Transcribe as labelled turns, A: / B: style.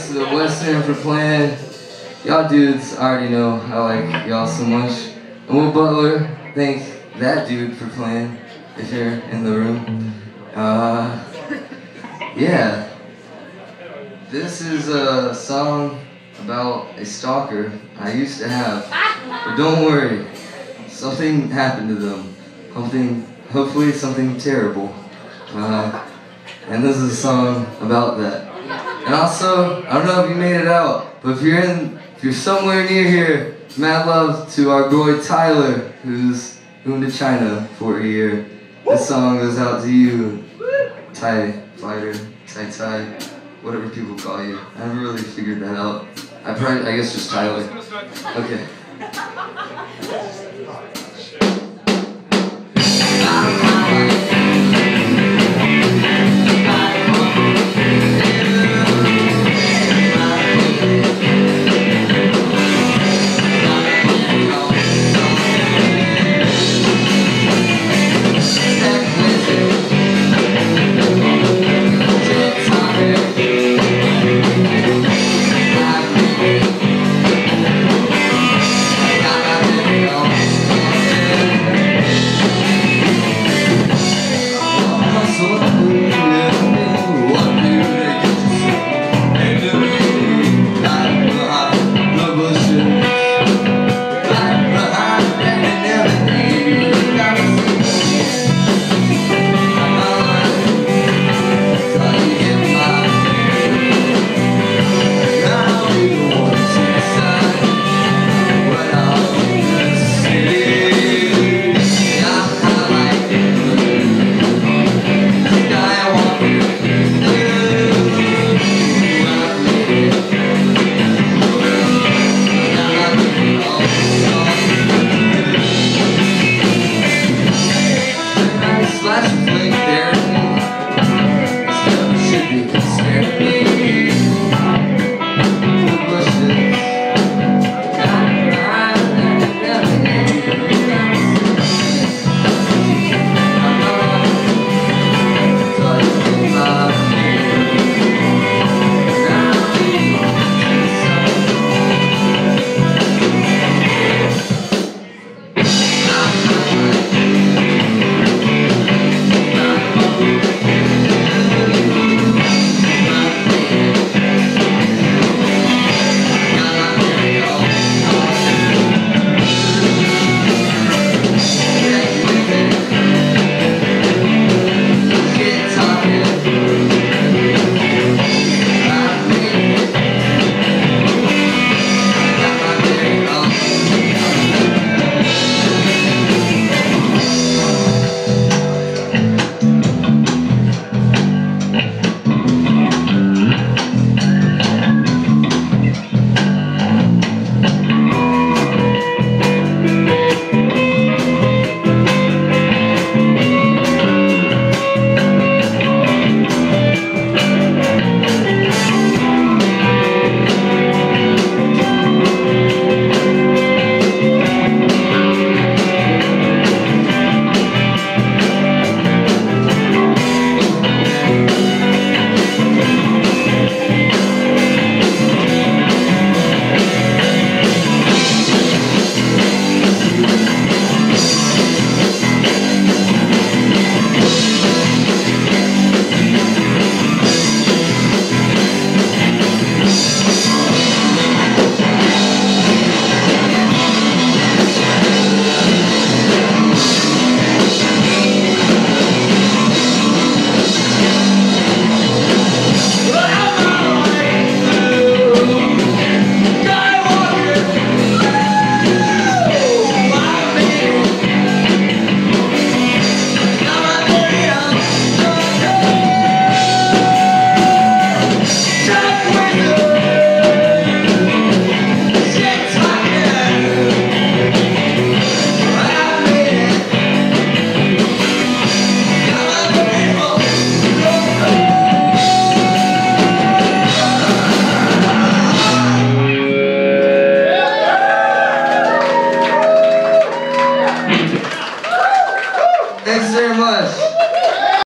A: thanks to the West End for playing. Y'all dudes already know I like y'all so much. And Will Butler, thank that dude for playing, if you're in the room. Yeah. This is a song about a stalker I used to have. But don't worry, something happened to them. Hopefully something terrible. And this is a song about that. And also, I don't know if you made it out, but if you're somewhere near here, mad love to our boy Tyler, who's moving to China for a year. This song goes out to you, Thai fighter, Tai, whatever people call you. I haven't really figured that out. I guess just Tyler. Okay.